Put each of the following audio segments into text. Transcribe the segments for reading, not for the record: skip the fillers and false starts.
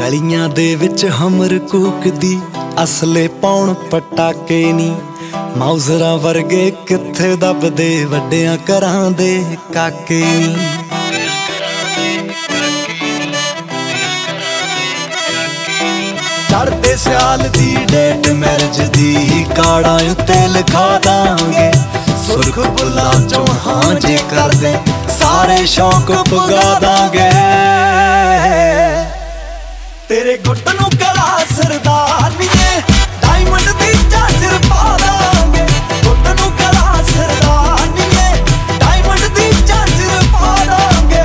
ਗਲੀਆਂ ਦੇ ਵਿੱਚ ਹਮਰ ਕੂਕਦੀ ਅਸਲੇ ਪਾਉਣ ਪਟਾਕੇ ਨੀ ਮਾਊਜ਼ਰਾਂ ਵਰਗੇ ਕਿੱਥੇ ਦੱਬਦੇ ਵੱਡਿਆਂ ਘਰਾਂ ਦੇ ਕਾਕੇ ਨੀ ਚੜ੍ਹਦੇ ਸਿਆਲ ਦੀ ਡੇਟ ਮੈਰਿਜ ਦੀ ਕਾਰਡਾਂ ਉੱਤੇ ਲਿਖਾ ਦਾਂਗੇ ਸੁਰਖ ਬੁੱਲਾਂ ਚੋਂ ਹਾਂ ਜੇ ਕਰਦੇ ਸਾਰੇ ਸ਼ੌਕ ਪੁਗਾ ਦਾਂਗੇ ਤੇਰੇ ਗੁੱਟ ਨੂੰ ਕਲਾ ਸਰਦਾਰਨੀਏ ਡਾਇਮੰਡ ਦੀ ਝਾਂਜਰ ਪਾ ਦਾਂਗੇ ਗੁੱਟ ਨੂੰ ਕਲਾ ਸਰਦਾਰਨੀਏ ਡਾਇਮੰਡ ਦੀ ਝਾਂਜਰ ਪਾ ਦਾਂਗੇ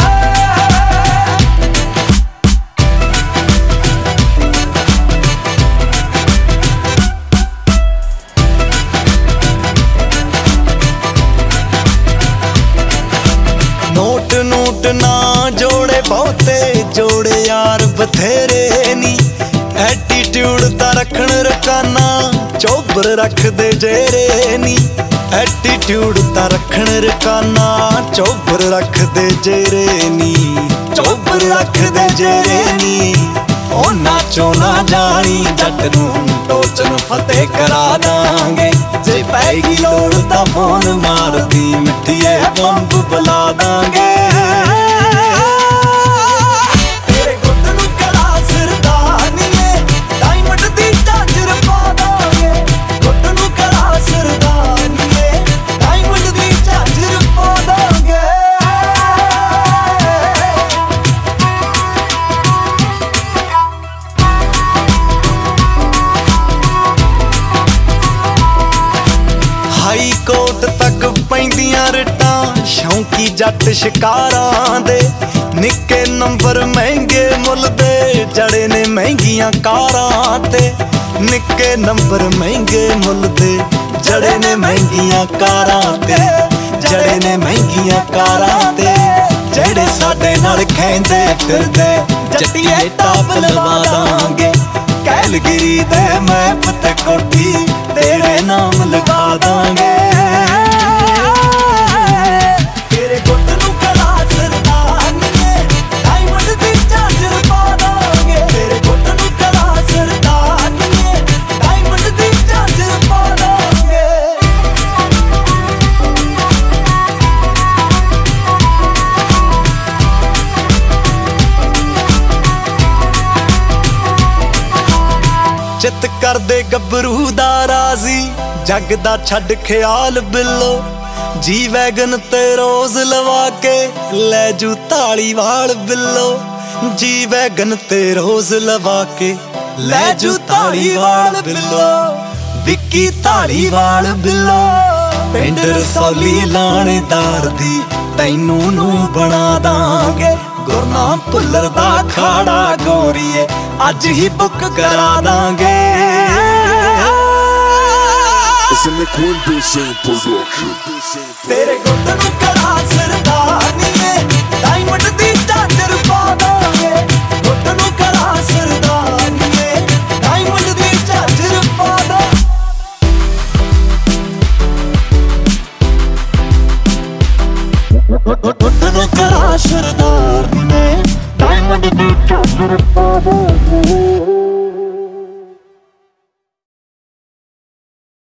ਨੋਟ ਨੂਟ ਨਾ ਜੋੜੇ ਬਹੁਤੇ ਜੋੜੇ यार बथेरे नी एटीट्यूड ता रखण रकाना चौबर रख दे जेरे नी एटीट्यूड ता रखण रकाना चौबर रख दे जेरे नी चौबर रख दे जेरे नी ओ नाचो ना जानी जट नूं टोचन फतेह करा दांगे जे पैगी लोड़ ता फोन मार दी मिठिए बंब बुला दांगे हाई कोर्ट तक पैंदियां रिटां शौंकी जट शिकारां दे निक्के नंबर महंगे मुल दे जड़े ने महंगियां कारां ते निक्के नंबर महंगे मुल दे जड़े ने महंगियां कारां ते जड़े ने महंगियां कारां ते जेड़े साडे नाल खैंदे फिरदे जट्टिए टाप लवा दांगे कैलगिरी दे मैप ते कोठी तेरे नाम लगा दांगे तेरे गुट नूं कला सरदारनीए डायमंड दी झांजर पा दांगे तेरे गुट नूं कला सरदारनीए डायमंड दी झांजर पा दांगे चित कर दे गबरू दा राजी जग दा छड्ड ख्याल बिल्लो जी वैगन ते रोज लवा के लै जू धालीवाल बिल्लो जी वैगन ते रोज लवा के लै जू धालीवाल बिल्लो विक्की धालीवाल बिल्लो पिंड रसौली लाणेदार दी तैनू नू बना दांगे गुरनाम भुल्लर दा खाड़ा गोरीए अज ही बुक करा दांगे तेरे गुट नूं कला